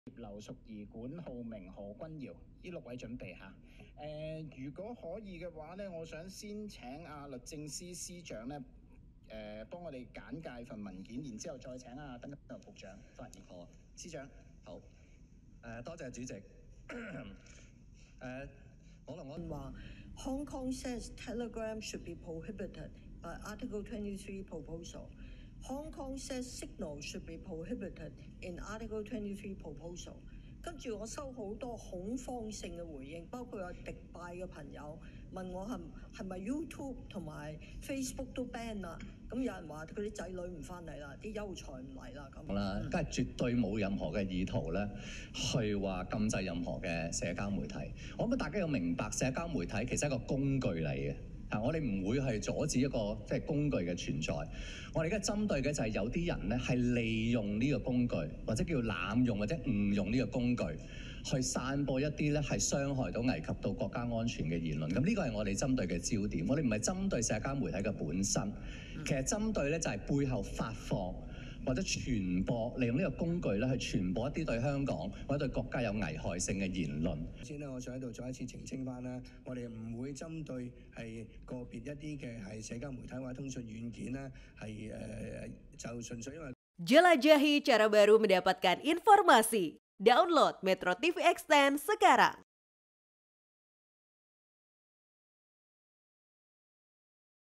劉淑儀、管浩明、何君堯呢6位準備下。如果可以嘅話咧，我想先請律政司司長咧，幫我哋簡介份文件，然之後再請鄧錦強局長發言。好，司長。 好，多謝主席。可能我話 Hong Kong says Telegram should be prohibited by Article 23 proposal. Hong Kong says Signal should be prohibited in Article 23 proposal. 跟住我收好多恐慌性嘅回應，包括有迪拜嘅朋友問我係咪 YouTube 同埋 Facebook 都 ban 啦？咁有人話佢啲仔女唔翻嚟啦，啲優才唔嚟啦咁。 啦，梗係絕對冇任何嘅意圖咧，去話禁制任何嘅社交媒體。我諗大家要明白，社交媒體其實係一個工具嚟嘅。我哋唔會係阻止一個工具嘅存在。我哋而家針對嘅就係有啲人咧係利用呢個工具，或者叫濫用或者誤用呢個工具，去散播一啲咧係傷害到、危及到國家安全嘅言論。咁呢個係我哋針對嘅焦點。我哋唔係針對社交媒體嘅本身，其實針對咧就係背後發放或者傳播，利用呢個工具咧去傳播一啲對香港或者對國家有危害性嘅言論。 先咧，我想喺度再一次澄清翻啦，我哋唔會針對係個別一啲嘅係社交媒體或者通訊軟件啦，係就純粹因為。 Jelajahi cara baru mendapatkan informasi. Download Metro TV Extend sekarang.